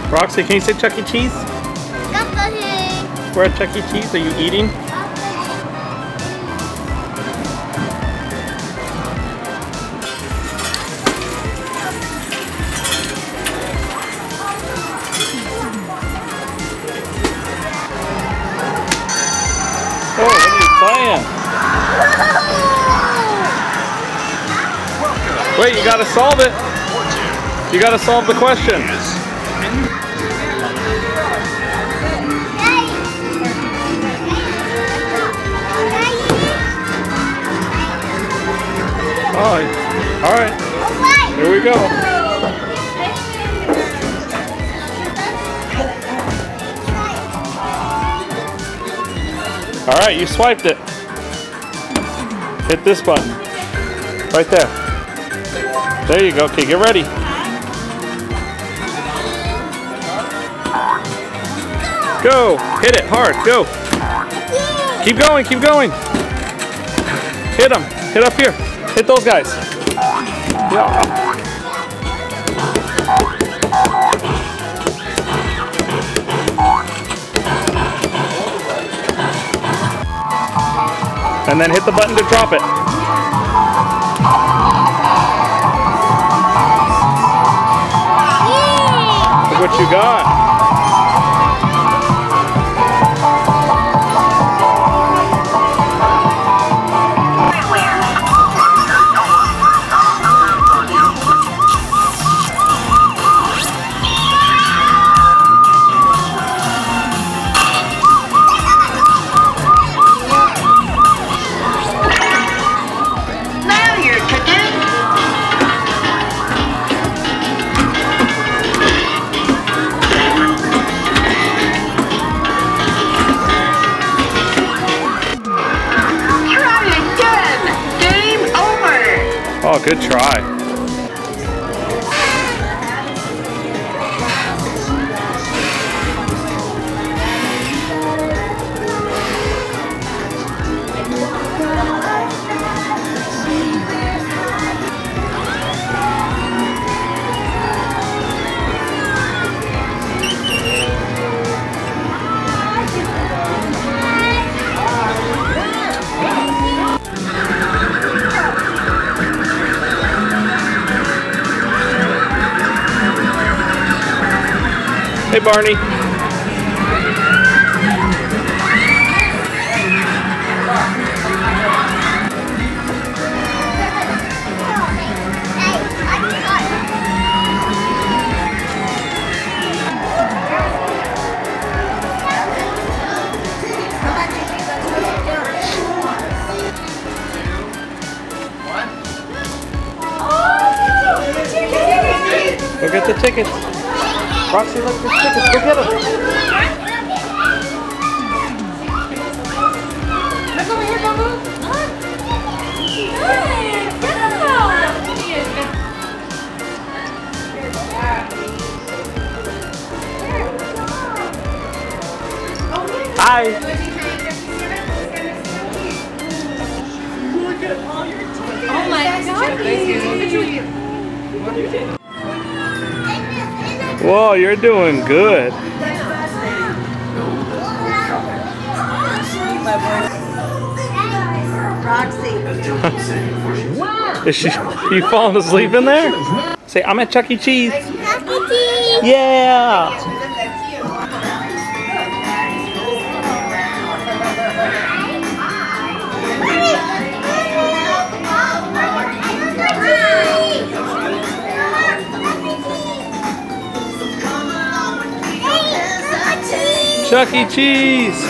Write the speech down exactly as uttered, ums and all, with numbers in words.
Roxy, can you say Chuck E. Cheese? We're at Chuck E. Cheese. Are you eating? Oh, what are you playing? Wait, you gotta solve it. You gotta solve the question. Oh, all right. Here we go. All right, you swiped it. Hit this button. Right there. There you go. Okay, get ready. Go. Hit it hard. Go. Keep going. Keep going. Hit them. Hit up here. Hit those guys. Yeah. And then hit the button to drop it. Look what you got. Oh, good try. Hey, Barney. Go get the tickets. Roxy, look, there's tickets. Go get them. Look over here, Bubba. Hi. Oh my God. Whoa, you're doing good. Roxy. Is she, you falling asleep in there? Say, I'm at Chuck E. Cheese. Chuck E. Cheese. Yeah. Chuck E. Cheese.